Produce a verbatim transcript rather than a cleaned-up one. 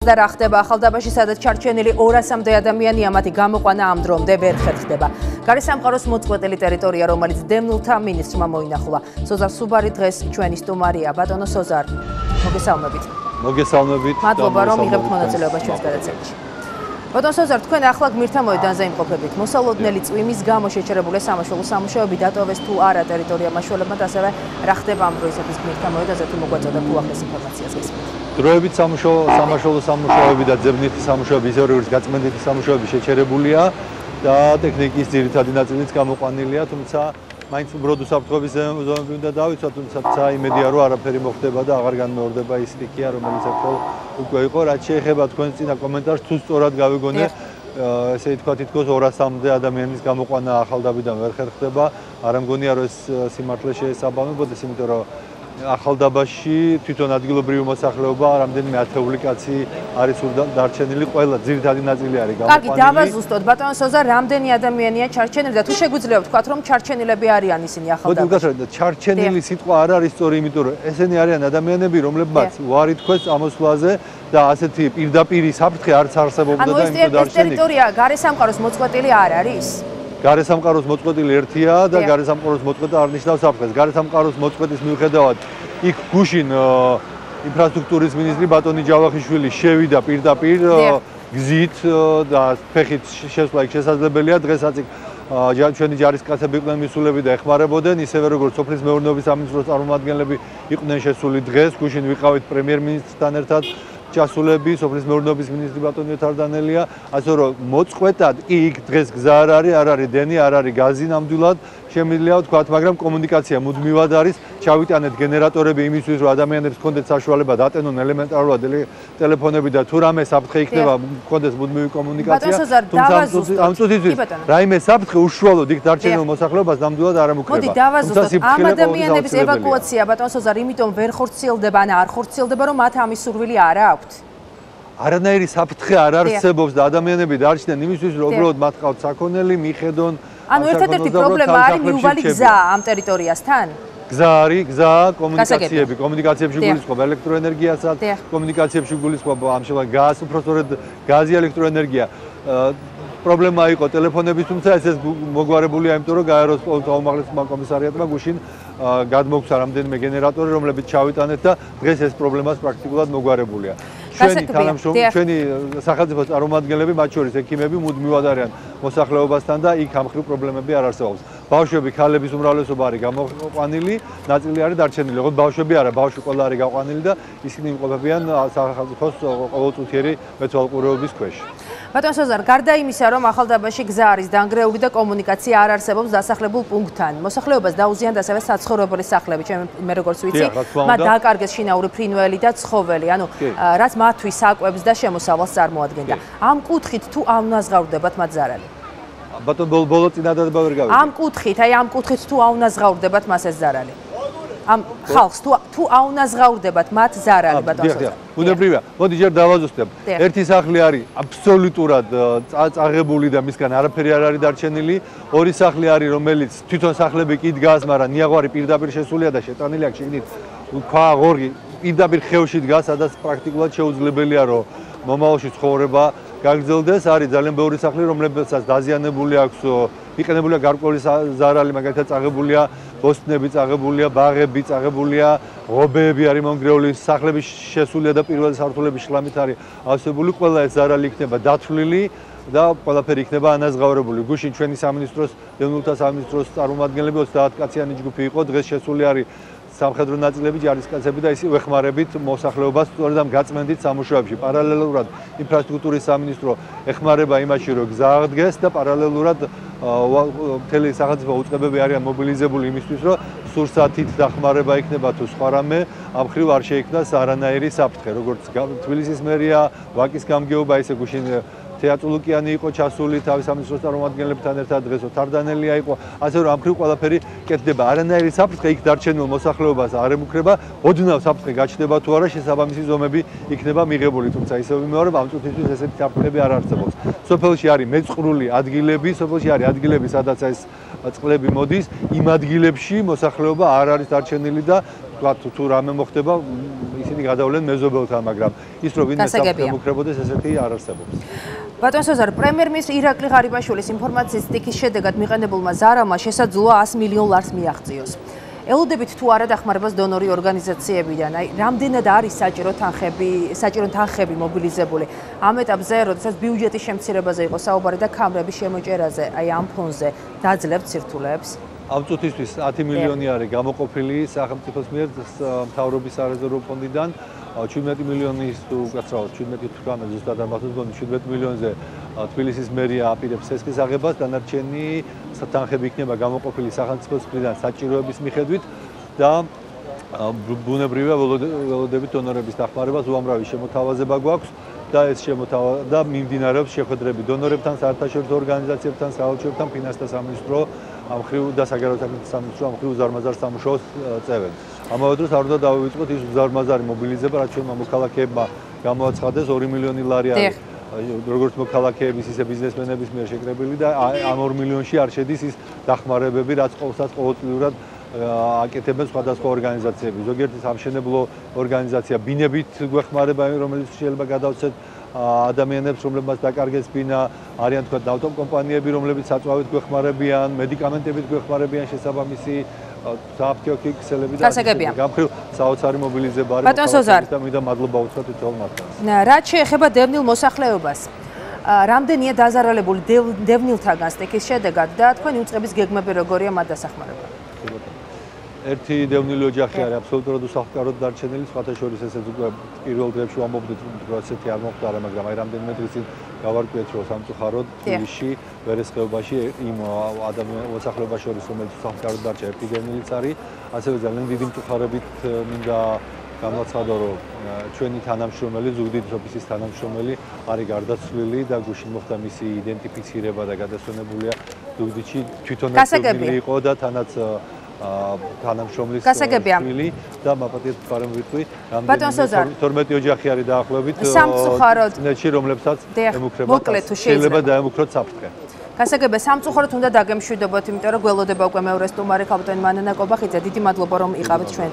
და რა ხდება ახალდაბაში, სადაც ჩარჩენილი ორასამდე ადამიანია, მათი გამოყვანა ამ დრომდე ვერ ხერხდება. გარესამყაროს მოწყვეტილი ტერიტორია, რომელიც დევნილთა მინისტრმა მოინახულა. სოზარ სუბარი დღეს ჩვენი სტუმარია. ბატონო სოზარ, მოგესალმებით. მოგესალმებით. მადლობა, რომ იღებთ მონაწილეობას ჩვენს გადაცემაში. ბატონო სოზარ, თქვენ ახლა გმირთა მოედანზე იმყოფებით. მოსალოდნელი წვიმის გამო შეჩერებული სამაშველო სამუშაოები დატოვეს თუ არა ტერიტორია მაშველებმა, ასევე რა ხდება ამ დროისათვის გმირთა მოედანზე, თუ მოგვაწოდა თუ ახლის ინფორმაციას გესმით. დროებით სამაშველო სამუშაოები და ძებნითი სამუშაოები, ისე როგორც გაწმენდითი სამუშაოები შეჩერებულია და ტექნიკის ძირითადი ნაწილიც გამოყვანილია, თუმცა მაინც უბრალოდ უსაფრთხოების ზონები უნდა დავიცვათ, თუმცა იმედია რომ არაფერი მოხდება და აღარ განმეორდება ის სტიქია, რომელიც ახლა უკვე იყო. რაც შეეხება თქვენს წინა კომენტარს, თუ სწორად გავიგონე, ესე ითქვა თითქოს ორასამდე ადამიანის გამოყვანა ახალდაბიდან ვერ ხერხდება. არ მგონია რომ ეს სიმართლე შეესაბამებოდეს, იმიტომ რომ ახალდაბაში თვითონ ადგილობრივი მოსახლეობა რამდენიმე ათეული კაცი არის დარჩენილი, ყველა ძირითადი ნაწილი არის გამოყვანილი. კარგი, დავაზუსტოთ, ბატონო სოზარ, რამდენი ადამიანია ჩარჩენილი და თუ შეგვიძლია ვთქვათ, რომ ჩარჩენილები არიან ისინი ახალდაბაში? მოდი ჩარჩენილი სიტყვა არ არის სწორი, იმიტომ რომ ესენი არიან ადამიანები, რომლებმაც უარი თქვეს ამოსვლაზე და ასეთი პირდაპირი საფრთხე არც არსებობდა და იმიტომ დარჩენილი. ანუ ეს ტერიტორია გარესამყაროს მოწყვეტილი არ არის? გარესამყაროს მოწყვეტილი ერთია და გარესამყაროს მოწყვეტა არ ნიშნავს საფრთხეს. გარესამყაროს მოწყვეტის მიუხედავად იქ გუშინ ინფრასტრუქტურის მინისტრი ბატონი ჯავახიშვილი შევიდა პირდაპირ გზით და ფეხით შესვლა იქ შესაძლებელია. დღესაც იქ ჩვენი ჯარისკაცები იყვნენ მისულები და ეხმარებოდნენ, ისევე როგორც სოფლის მეურნეობის სამინისტროს წარმომადგენლები იყვნენ შესული დღეს. გუშინ ვიყავით პრემიერ-მინისტრთან ერთად ჩასულები, სოფლის მეურნეობის მინისტრი ბატონი ეთარდანელია, ასე რომ მოწყვეტად კი იქ დღეს გზა არ არის, არ არის დენი, არ არის გაზი ნამდვილად, შემიძლია ვთქვათ, მაგრამ კომუნიკაცია მუდმივად არის, ჩავიტანეთ გენერატორები იმისთვის, რომ ადამიანებს ჰქონდეთ საშუალება დატენონ ელემენტარულად ტელეფონები და თუ რამე საფრთხე იქნება, ჰქონდეს მუდმივი კომუნიკაცია. თუმცა ამ წუთისთვის რაიმე საფრთხე უშუალოდ იქ დარჩენილ მოსახლეობას ნამდვილად არ ამუქრება. მოდი დავაზუსტოთ, ამ ადამიანების ევაკუაცია, ბატონო სოზარ, იმიტომ ვერ ხორციელდება, ან არ ხორციელდება, რომ მათ ამის სურვილი არ აქვს? არანაირი საფრთხე არ არსებობს და ადამიანები დარჩნენ იმისთვის, რომ უბრალოდ მათ ყავთ საქონელი, მიხედონ. ანუ ერთადერთი პრობლემა არის მიუვალი გზა ამ ტერიტორიასთან? გზა არის, გზა, კომუნიკაციები, კომუნიკაციებში გულისხმობ ელექტროენერგიასაც, კომუნიკაციებში გულისხმობ ამ შემთხვევაში გაზს, უბრალოდ გაზი, ელექტროენერგია. პრობლემა იყო ტელეფონების, თუმცა ეს ეს მოგვარებულია, იმიტომ რომ გაეროს საომაღლესო კომისარიატმა გუშინ გადმოგცა რამდენიმე გენერატორი, რომლებიც ჩავიტანეთ და დღეს ეს პრობლემას პრაქტიკულად მოგვარებულია. ჩვენი თანამშრომლები, ჩვენი სახელმწიფო წარმომადგენლები, მათ შორის ექიმები მუდმივად არიან მოსახლეობასთან და იქ ამ მხრივ პრობლემები არ არსებობს. ბავშვები, ქალების უმრავლესობა არის გამოყვანილი, ნაწილი არის დარჩენილი. ოღონდ ბავშვები არა, ბავშვი ყველა არის გაყვანილი და ისინი იმყოფებიან სახელმწიფოს ყოველწუთიერი მეცვალყურეობის ქვეშ. ბატონო სოზარ, გარდა იმისა, რომ ახალდაბაში გზა არის დანგრეული და კომუნიკაცია არ არსებობს დასახლებულ პუნქტთან, მოსახლეობას დაუზიანდა ასევე საცხოვრებელი სახლები. მე როგორც ვიცი, მათ დააკარგეს შინაური ფრინველი და ცხოველი, ანუ რაც მათთვის საკვებს და შემოსავალს წარმოადგენდა. ამ კუთხით თუ აუნაზღაურდებათ მათ ზარალი? ბატონო ბოლო წინადადება ვერ გავიგე. ამ კუთხით, აი ამ კუთხით თუ აუნაზღაურდებათ მას ეს ზარალი? ამ ხალხს თუ თუ აუნაზღაურდებათ მათ ზარალი, ბატონო სოზარ? ბუნებრივია. მოდი ჯერ დავაზუსტებ. ერთი სახლი არის აბსოლუტურად წაღებული და მისგან არაფერი არ არის დარჩენილი. ორი სახლი არის, რომელიც თვითონ სახლები კი დგას, მაგრამ ნიაღვარი პირდაპირ შესულია და შეტანილია შიგნით ქვა ღორი პირდაპირ ხევში დგას, სადაც პრაქტიკულად შეუძლებელია რომ მომავალში ცხოვრება გაგრძელდეს. არის ძალიან ბევრი სახლი, რომლებსაც დაზიანებული აქვს, იყენებულია გარკვეული ზარალი, მაგალითად წაღებულია ბოსტნები, წაღებულია ბაღები, წაღებულია ღობეები არის მონგრეული, სახლები შესულია და პირველი სართულები შლამით არის ავსებული. ყველა ეს ზარალი იქნება დათვლილი და ყველაფერი იქნება ანაზღაურებული. გუშინ ჩვენი სამინისტროს, დევნილთა სამინისტროს წარმომადგენლები ოცდაათ კაციანი ჯგუფი იყო, დღეს შესული არის სამხედრო ნაწილები, ჯარისკაცები და ისე ვეხმარებით მოსახლეობას სწორედ ამ გაწმენდით სამუშაოებში. პარალელურად ინფრასტრუქტურის სამინისტრო ეხმარება იმაში, რომ გზა აღდგეს და პარალელურად მთელი სახელმწიფო უწყებები არიან მობილიზებული იმისთვის, რომ სურსათით დახმარება იქნება თუ სხვა რამე, ამ მხრივ არ შეიქმნას არანაირი საფრთხე, როგორც თბილისის მერია, ვაკის გამგეობა, ისე გუშინ თეატრულუკიანი იყო ჩასული თავის სამინისტროს წარმომადგენლებთან ერთად, დღეს ეთარდანელია იყო, ასე რომ ამ მხრივ ყველაფერი კეთდება. არანაირი საფრთხე იქ დარჩენილ მოსახლეობას არ ემუქრება, ოდნავ საფრთხე გაჩნდება თუ არა, შესაბამისი ზომები იქნება მიღებული, თუმცა ისევ ვიმეორებ, ამ წუთისთვის ესეთი საფრთხეები არ არსებობს. სოფელში არის მეწყრული ადგილები, სოფელში არის ადგილები, სადაც ეს წყლები მოდის, იმ ადგილებში მოსახლეობა არ არის დარჩენილი და ვთქვათ, თუ რამე მოხდება, ისინი ისინი გადავლენ მეზობელთან, მაგრამ ის რომ ვინმე საფრთხე ემუქრებოდეს, ესეთი არ არსებობს. ბატონ სოზარ, პრემიერ-მინისტრი ირაკლი ღარიბაშვილის ინფორმაციის სტიქის შედეგად მიყენებულმა ზარალმა შესაძლოა ას მილიონ ლარს მიაღწიოს. ელოდებით თუ არა დახმარებას დონორი ორგანიზაციებიდან, აი რამდენად არის საჭირო თანხები, საჭირო თანხები მობილიზებული ამ ეტაპზე, როდესაც ბიუჯეტის შემცირებაზე იყო საუბარი და ქამრების შემოჭერაზე, აი ამ ფონზე დაძლებთ სირთულეებს? ამ წუთისთვის ათი მილიონი არის გამოყოფილი სახელმწიფოს მიერ მთავრობის სარეზერვო ფონდიდან. შვიდმეტი მილიონის უკაცრავად შვიდმეტი თვრამეტ ზუსტად არ მახსოვს გონი შვიდმეტი მილიონზე თბილისის მერია აპირებს სესკის აღებას, დანარჩენი თანხები იქნება გამოყოფილი სახელმწიფოს მხრიდან საჭიროების მიხედვით და ბუნებრივია ველოდებით დონორების დახმარებას უამრავი შემოთავაზება გვაქვს და ეს შემოთავაზება და მიმდინარეობს შეხვედრები დონორებთან, საერთაშორისო ორგანიზაციებთან, საელჩოებთან, ფინანსთა სამინისტრო ამ მხრივ და საგარეო საქმეთა სამინისტრო ამ მხრივ უზარმაზარ სამუშაოს წევენ. ამავე დროს არ უნდა დავივიწყოთ ის უზარმაზარი მობილიზება, რაც ჩვენმა მოქალაქეებმა გამოაცხადეს ორი მილიონი ლარი არის როგორც მოქალაქეების, ისე ბიზნესმენების მიერ შეკრებილი და ამ ორ მილიონში არ შედის ის დახმარებები, რაც ყოველსაც ყოველწლიურად აკეთებენ სხვადასხვა ორგანიზაციები. ზოგიერთი სამშენებლო ორგანიზაცია ბინებით გვეხმარება, რომელიც შეიძლება გადავცეთ ადამიანებს, რომლებმაც დაკარგეს ბინა, არიან თქვა ავტოკომპანიები, რომლებიც საწვავით გვეხმარებიან, მედიკამენტებით გვეხმარებიან შესაბამისი საფთიოქი ქსელები და გამხრივ საოცარი მობილიზება არის. ბატონ სოზარ, და მინდა მადლობა უთხრათ თითოეულ მათგანს. რაც შეეხება დევნილ მოსახლეობას, რამდენია დაზარალებული დევნილთაგან სტიქის შედეგად და თქვენი უწყების გეგმები როგორია მათ დასახმარებლად? ერთი დევნილი ოჯახი არის აბსოლუტურად უსახლკაროდ დარჩენილი, სხვათა შორის ესეც უკვე პირველ დღეებში ვამბობდით, რომ ასეთი არ მოხდა, მაგრამ აი რამდენიმე დღის წინ გავარკვიეთ, რომ სამწუხაროდ თბილისში, ვერესხეობაში იმ ადამიანის მოსახლეობას შორის, რომელიც უსახლკაროდ დარჩა, ერთი დევნილიც არის, ასევე ძალიან დიდი მწუხარებით მინდა გამაცხადო, რომ ჩვენი თანამშრომელი, ზუგდიდის ოფისის თანამშრომელი არის გარდაცვლილი და გუშინ მოხდა მისი იდენტიფიცირება და გადასვენებულია ზუგდიდში, თვითონაც დევნილი იყო და თანაც თანამშრომლის შვილი და მაპატიეთ პარემ ვიტყვი რამდენი თორმეტი ოჯახი არის დაახლოებით ნეთში რომლებსაც ემუქრებათ შეიძლება დაემუქროთ საფრთხე. გასაგებია სამწუხაროდ უნდა დაგემშვიდობოთ, იმიტომ რომ გველოდება უკვე მეორე სტუმარი ქალბატონი მანანა კობახიძე. დიდი მადლობა რომ იყავით ჩვენ.